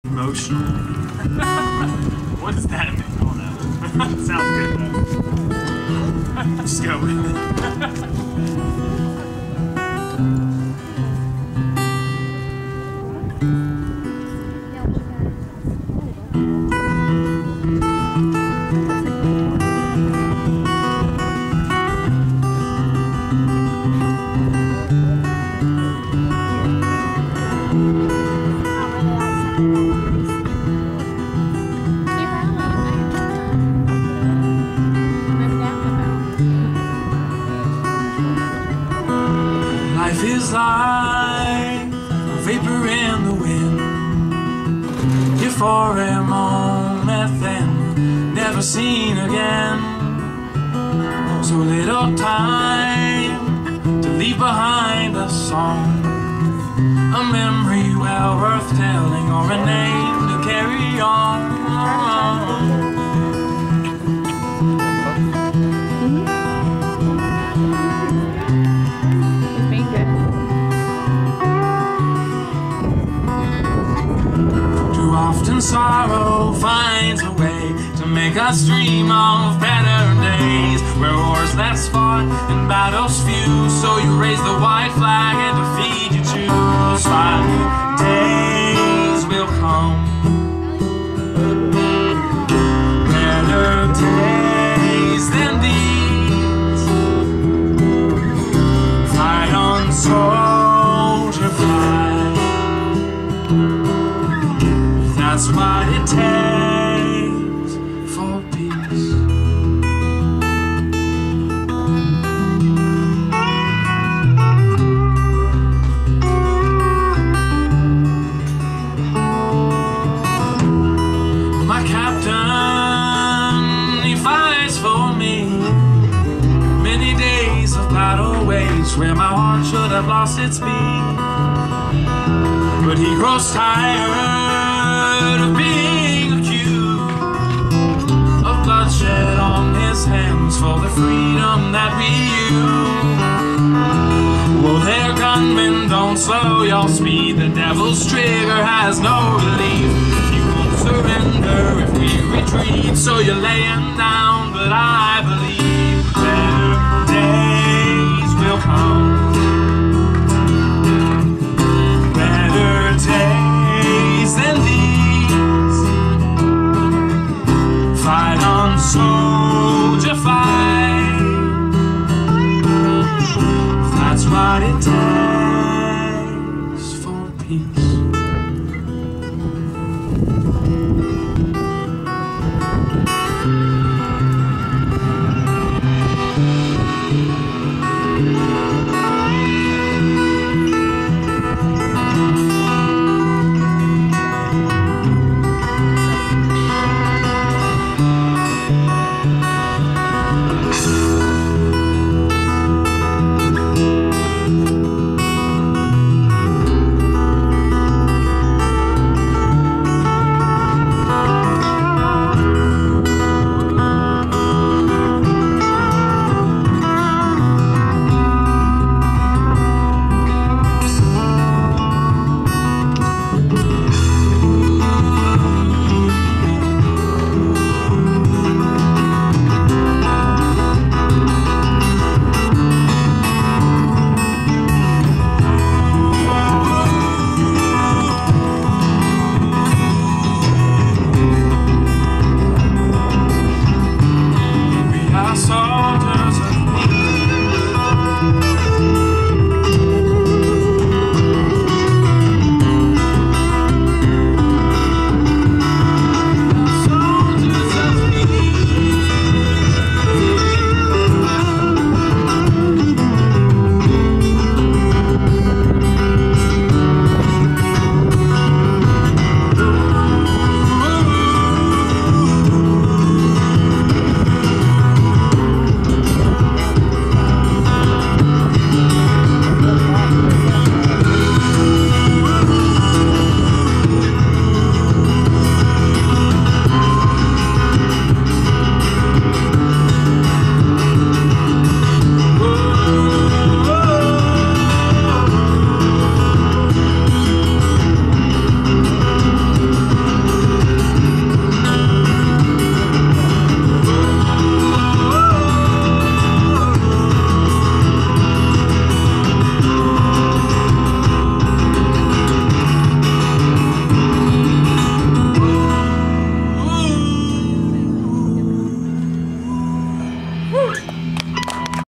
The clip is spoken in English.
Emotional. What does that mean? Oh no. Sounds good though. Just go with it. Life is like a vapor in the wind, for a moment then never seen again. So little time to leave behind a song, a memory well worth telling, or a name to carry on. Often sorrow finds a way to make us dream of better days, where wars less fought and battles few. So you raise the white flag and defeat you choose. Finally, days will come, better days than these. Fight on, soldier, fight. That's what it takes for peace. My captain, he fights for me. Many days of battle waged where my heart should have lost its beat, but he grows tired of being accused of bloodshed on his hands for the freedom that we use. Well, their gunmen don't slow your speed, the devil's trigger has no relief. He won't surrender if we retreat, so you're laying down, but I believe better days will come.